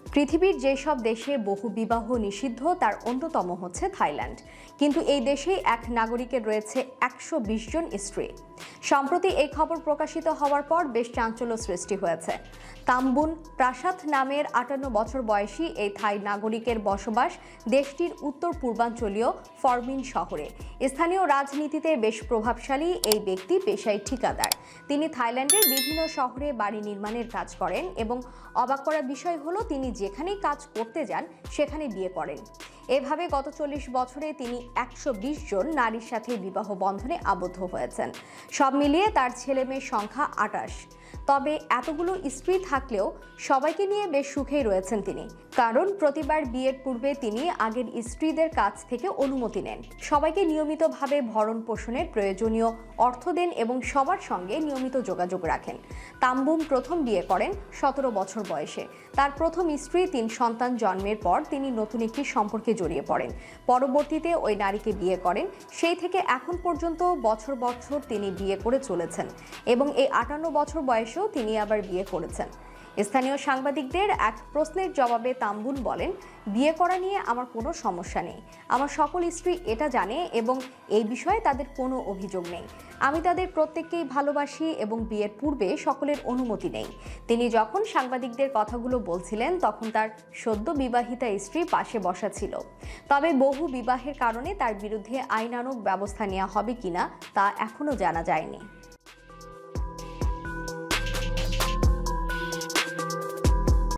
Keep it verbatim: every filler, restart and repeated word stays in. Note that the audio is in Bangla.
পৃথিবীর যেসব দেশে বহু বিবাহ নিষিদ্ধ তার অন্যতম হচ্ছে থাইল্যান্ড। কিন্তু এই দেশে এক নাগরিকের রয়েছে একশো বিশ জন স্ত্রী। সম্প্রতি এই খবর প্রকাশিত হওয়ার পর বেশ চাঞ্চল্য সৃষ্টি হয়েছে। তাম্বুন প্রাসাদ নামের আটান্ন বছর বয়সী এই থাই নাগরিকের বসবাস দেশটির উত্তর পূর্বাঞ্চলীয় ফরমিন শহরে। স্থানীয় রাজনীতিতে বেশ প্রভাবশালী এই ব্যক্তি পেশায় ঠিকাদার। তিনি থাইল্যান্ডের বিভিন্ন শহরে বাড়ি নির্মাণের কাজ করেন এবং অবাক করার বিষয় হলো তিনি যেখানেই কাজ করতে যান সেখানে বিয়ে করেন। এভাবে গত চল্লিশ বছরে তিনি একশো বিশ জন নারীর সাথে বিবাহ বন্ধনে আবদ্ধ হয়েছেন। সব মিলিয়ে তার ছেলে মেয়ের সংখ্যা আটাশ। তবে এতগুলো স্ত্রী থাকলেও সবাইকে নিয়ে বেশ সুখেই রয়েছেন তিনি, কারণ প্রতিবার বিয়ের পূর্বে তিনি আগের স্ত্রীদের কাছ থেকে অনুমতি নেন, সবাইকে নিয়মিতভাবে ভরণ পোষণের প্রয়োজনীয় অর্থ দেন এবং সবার সঙ্গে নিয়মিত যোগাযোগ রাখেন। তাম্বুম প্রথম বিয়ে করেন সতেরো বছর বয়সে। তার প্রথম স্ত্রী তিন সন্তান জন্মের পর তিনি নতুন একটি সম্পর্কে জড়িয়ে পড়েন। পরবর্তীতে ওই নারীকে বিয়ে করেন। সেই থেকে এখন পর্যন্ত বছর বছর তিনি বিয়ে করে চলেছেন এবং এই আটান্ন বছর বয়সেও তিনি আবার বিয়ে করেছেন। স্থানীয় সাংবাদিকদের এক প্রশ্নের জবাবে তাম্বুন বলেন, বিয়ে করা নিয়ে আমার কোনো সমস্যা নেই। আমার সকল স্ত্রী এটা জানে এবং এই বিষয়ে তাদের কোনো অভিযোগ নেই। আমি তাদের প্রত্যেককেই ভালোবাসি এবং বিয়ের পূর্বে সকলের অনুমতি নেই। তিনি যখন সাংবাদিকদের কথাগুলো বলছিলেন তখন তার সদ্য বিবাহিতা স্ত্রী পাশে বসা ছিল। তবে বহু বিবাহের কারণে তার বিরুদ্ধে আইনানুগ ব্যবস্থা নেওয়া হবে কিনা তা এখনও জানা যায়নি।